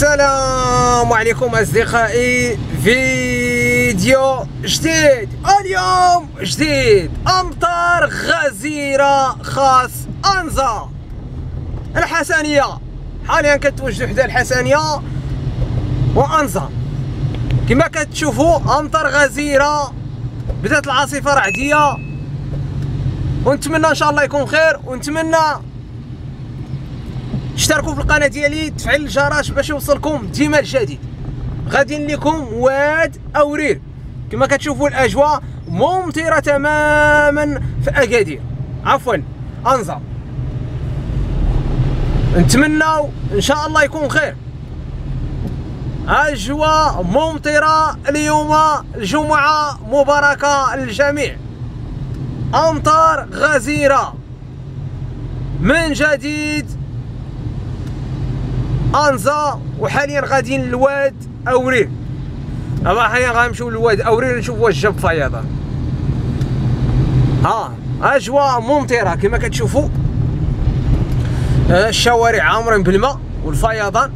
السلام عليكم أصدقائي، فيديو جديد. اليوم جديد أمطار غزيرة خاص أنزا الحسنية. حاليا كتوجدوا حدا الحسنية وأنزا. كما كتشوفوا أمطار غزيرة، بدات العاصفة رعدية، ونتمنى إن شاء الله يكون خير. ونتمنى اشتركوا في القناه ديالي، تفعيل الجرس باش يوصلكم ديما الجديد. غادي لكم واد اورير. كما كتشوفوا الاجواء ممطره تماما في اكادير، عفوا انزا. نتمناو ان شاء الله يكون خير. اجواء ممطره اليوم، الجمعه مباركه للجميع. امطار غزيره من جديد أنزا. وحاليا غاديين للواد أورير. حاليا غنمشيو للواد أورير نشوفوا واش جاب فيضان. أجواء ممطرة كما كتشوفوا، الشوارع عامرين بالماء والفيضان.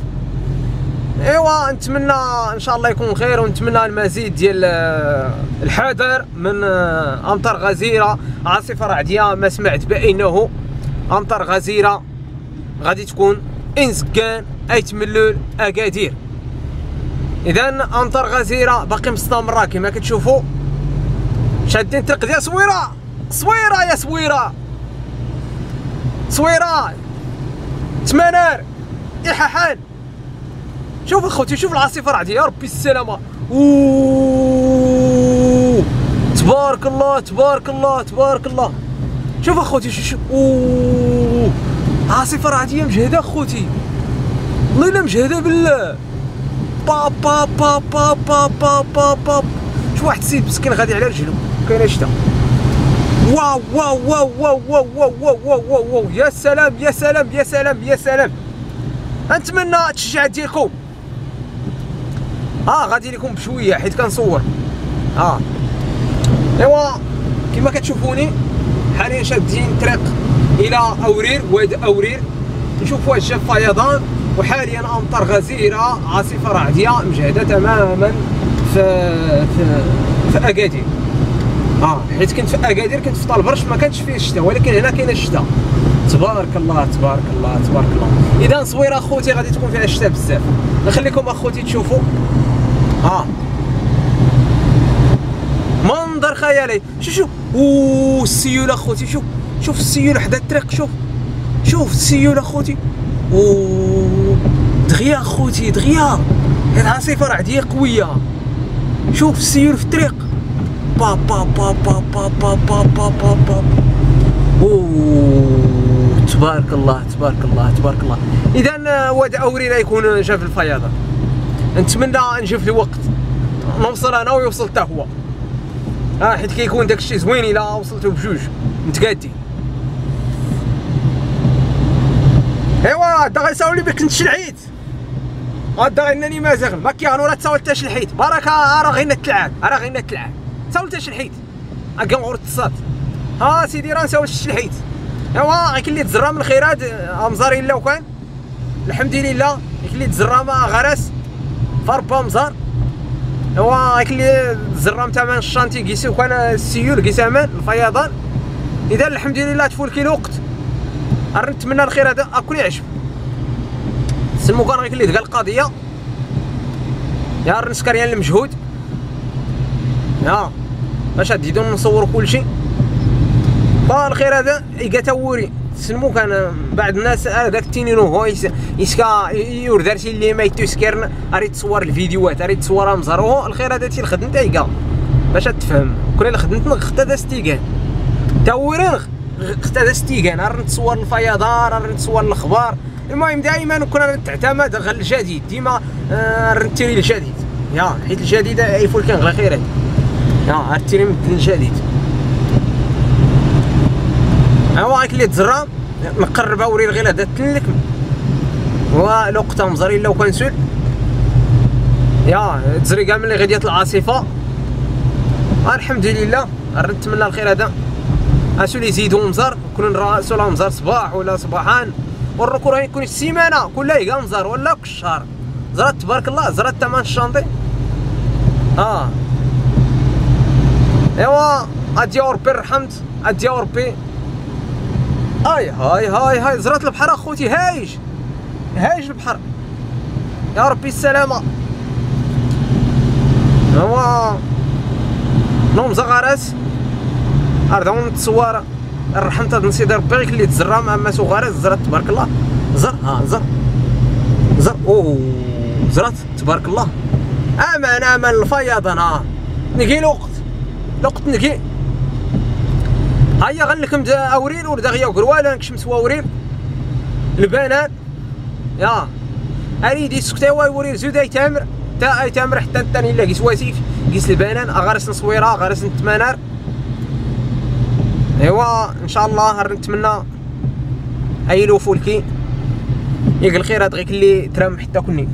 ايوا نتمنى ان شاء الله يكون خير، ونتمنى المزيد ديال الحذر من امطار غزيره، عاصفه رعديه. ما سمعت بانه امطار غزيره غادي تكون انسكان اي تملول اكادير. اذا امطار غزيره باقي مستمره كما كتشوفوا. شادين الطريق ديال صويره. صويره يا صويره، صويره تمنار إحاحان. شوف اخوتي، شوف العاصفه رعديه، يا ربي السلامه. تبارك الله تبارك الله تبارك الله. شوف اخوتي، شوف عاصفه رعديه مجهده اخوتي، والله الا مجهده بالله. با با با با با با با با. شوف واحد السيد مسكين غادي على رجلو، كاينه شتا. واو واو واو واو واو واو واو واو واو. يا سلام يا سلام يا سلام يا سلام. نتمنى التشجيعات ديالكم. غادي لكم بشويه حيت كنصور. ايوا كما كتشوفوني حاليا شادين طريق الى اورير، واد اورير، نشوف واش جا فيضان. وحاليا امطار غزيره، عاصفه رعديه مجهده تماما في اكادير. حيت كنت في اكادير، كنت في طالبرش، ما كانش فيه الشتاء، ولكن هنا كاين الشتاء. تبارك الله تبارك الله تبارك الله. اذا صويره اخوتي غادي تكون فيها الشتاء بزاف. نخليكم اخوتي تشوفوا منظر خيالي. شوف السيول اخوتي، شوف السيول حدا الطريق. شوف السيول اخوتي. دغيا اخوتي دغيا، هاد عاصفه رعديه قويه. شوف السيول في الطريق. با با با با با با با با با با. تبارك الله تبارك الله تبارك الله. اذا واد اورير يكون جا في الفيضان. نتمنى نجي في الوقت، نوصل انا ويوصل حتى هو. حيت كيكون داكشي زوين الا وصلتو بجوج متقادين. ايوا دا غيساولي بك نتشلعيت. غدا غيناني مازال ما كيغنو راه تساول حتى شلحيت. بركه راه غينا تلعب، راه غينا تلعب. تساول حتى شلحيت. كنغور اتصاد. سيدي راه نساول الشلحيت. ايوا كاين اللي تزرى من الخيرات مزاري لو كان الحمد لله. كاين اللي تزرى ما غرس فربا مزار. ايوا كاين اللي تزرى تمن الشانتي كيسيو كان السيول كيسامان الفيضان. اذا الحمد لله تفول كي الوقت. نتمنى الخير هذا اكون يعجب. سلمو كان غير اللي دقا القضيه يا النسكريان المجهود. باش غادي نصوروا كلشي. فالخير هذا يلقى توري. سلمو كان بعض الناس هذاك التينينو هو يسكا يور دارتي اللي ما يتسكرن اري تصور الفيديوهات، اري تصورها مزروه. الخير هذا تي الخدمه تاعي باش تفهم. كل اللي خدمتنا خدها ستيكان تورين، خدها ستيكان. راه نتصور الفيضان، راه نتصور الاخبار. المهم دائما كنا تعتمد على الجديد، ديما نتيري الجديد. حيت الجديد يفول كان غير خيرات. نتيري من الجديد. هاك اللي تزرى نقرب اورير غير هذا تلك. والوقت مزري لو كان سول تزري كاع ملي غديات العاصفه. الحمد لله. نتمنى الخير هذا. اسول يزيدوا مزار، كون راسو مزار صباح ولا صباحان، والركور يكون السيمانه كلها يلقى مزار ولا كل شهر. زرات تبارك الله، زرات تمن الشانطي. ايوا ادي ربي رحمت، ادي ربي. هاي زرات البحر اخوتي، هايج البحر، يا ربي السلامة. هو نوم زغارس أرضهم تصور الرحمة هاد نسيد ربي غير اللي تزرع مع ما غارس. زرات تبارك الله، زر زر زرات تبارك الله. امان الفيضان. نقي الوقت نقي. هيا غنلكم اوريل وردا غيا وقروالا نكشمس واوريل البنان. يا اريد يسكتوا يوريل زود اي تامر حتى الثاني الا قيس واسيف قيس البنان غارس نصويره غارس نتمنار. ايوا ان شاء الله نتمنى ايلو فولكي يقل الخير هاد غيك اللي ترام حتى كوني.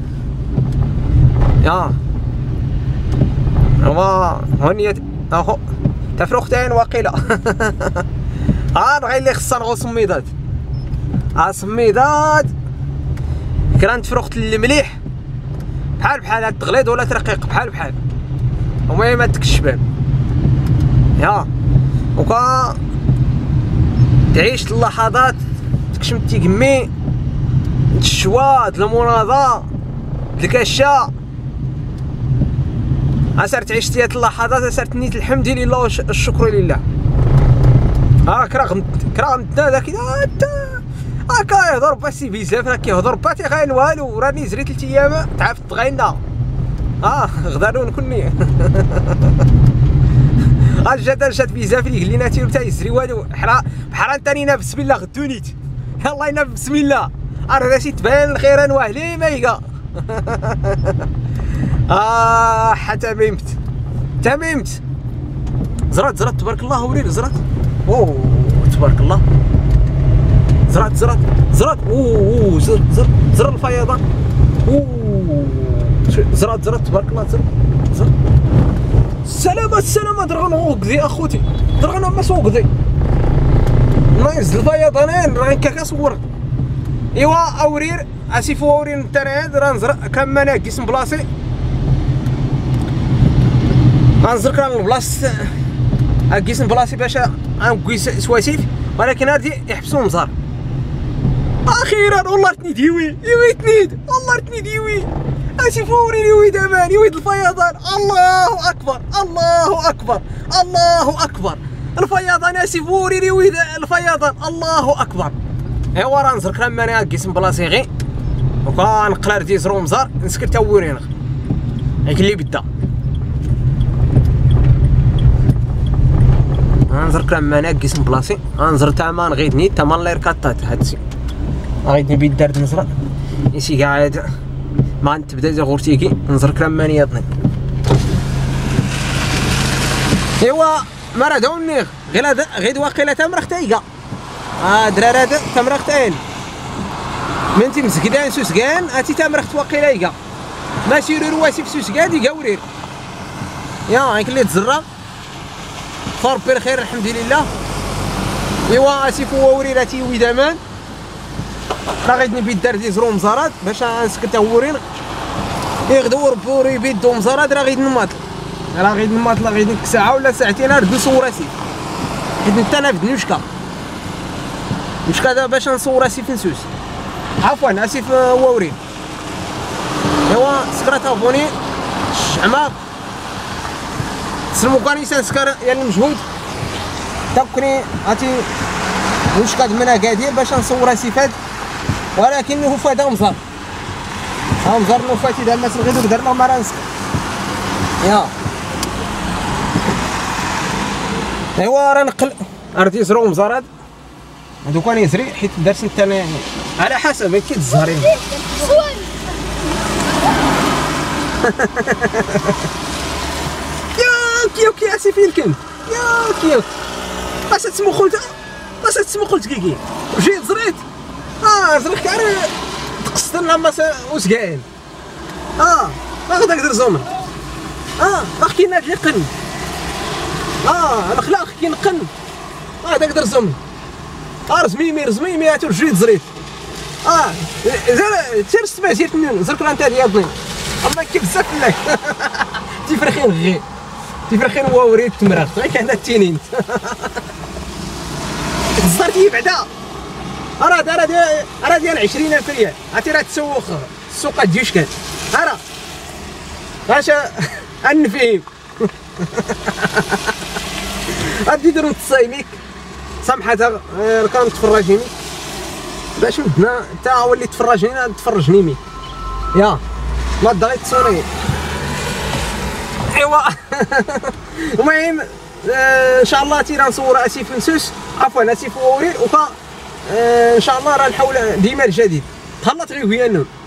هو هونية اهو تفرختين واقيلا. غير اللي خصها نغو صميدات. صميدات كرانت فرخت المليح بحال هاد التغليظ ولا ترقيق بحال وما ما تكشبان. وكا تعيش اللحظات تكشم تيقمي الشوات المناضة الكشا. أسرت عشت هاد اللحظات، أسرت نيت الحمد لله والشكر لله. كرغمتنا داك هكا يهضر باسي بزاف، راك كيهضر باتي غير والو، راني زريت 3 ايام تعافت غينا. غدا نكوني. جات بزاف اللي قلنا تيرو تا يزري والو بحال تاني بسم الله غدونيت. يلاه ينا بسم الله راسي تبان الخيران واهلي مايقا. تممت. زرات تبارك الله وريل زرات. تبارك الله. زرات زر الفيضان. زرات تبارك الله. زر السلامة درغن وقضي اخوتي، درغن ما سوقضي نايز الفيضانين راه كاكا صور. ايوا اورير اسيفو اورير الترعاد راه نزرع كان ناقص بلاصي. غنزر كان البلاصه اقيس بلاصي باش نقيس سواسيف، ولكن هادي يحبسوا المزار. اخيرا والله تنيد يوي تنيد والله تنيد يوي. اسيفو اورير يوي دابا يويد الفيضان. الله اكبر الفيضان. اسيفو اورير يويد الفيضان. الله اكبر. ايوا راه نزر كلام ماني ناقص بلاصي غير وكا نقلر ديزرو مزار نسكت تاورين هيك اللي بدا. غنزر كلام ما ناقص بلاصي. غنزر تامان غيدني تامان لير كاتات هادشي غيدني بيدار نزرع يسي قاعد ما تبدا زي غورتيكي نزر كلام ماني يطني. ايوا مرا داوني غير هذا غيد واقيلا تمرخ تايقا. دراري هذا تمرخ تاين منتي مسكدان سوسكان هاتي تمرخ واقيلا يقا ماشي رواسي في سوسكان يقا ورير. هاك اللي تزرع فربي الخير الحمد لله. ايوا اسيفو وريراتي ويدامان راه غيدني بيدار ديزرو مزارات باش نسكت ورين يغدو ربوري بيدو مزارات راه غيدن ماطل غيدن ساعه ولا ساعتين راه نصور راسي حيت انت انا بدني مشكا دابا باش نصور راسي في نسوس. عفوا اسيف وورين. ايوا سكرات ابوني الشعماق سلمو كان يسان سكر يعني المجهود تاكني هاتي واش كاد منها قادير باش نصور راسي فاد، ولكن هو فادا مزار مزار نوفاتي دار الناس الغيدو درنا ما راه نسكر. ايوا راه نقل ردي زرو مزارات هادو كان يزري حيت دارت انت يعني على حسب كي تزهرين. كيوكي اسيفين كنت كيوك باش تسمو قلت كيكي جيت زريت زريت كاع تقصت لما وسكاين ما غادا نقدر زومن باقي كاين هاد اللي قن الاخلاق كي نقن غادا نقدر زومن رزميمي هاتو جيت زريت سير السبع سير زركنا انت ديال اما كيف بزاف لك تيفرخين غير تيفرخين هو وريد تمرغ غير كان التينين صدرتي بعدا راه ديال 20,000 ريال عرفتي راه تسوق السوق ديال شكال اش انفهم غادي نديرو نتصايميك سامحتها كان تفرجيني باش من هنا انت ولي تفرجني تفرجني ميك يا ما دغيت تصوري ايوا المهم ان شاء الله تي نصور اسيف نسوس عفوا اسيف وورير وكا ان شاء الله راه نحاول ديما الجديد تهلط غير هي النون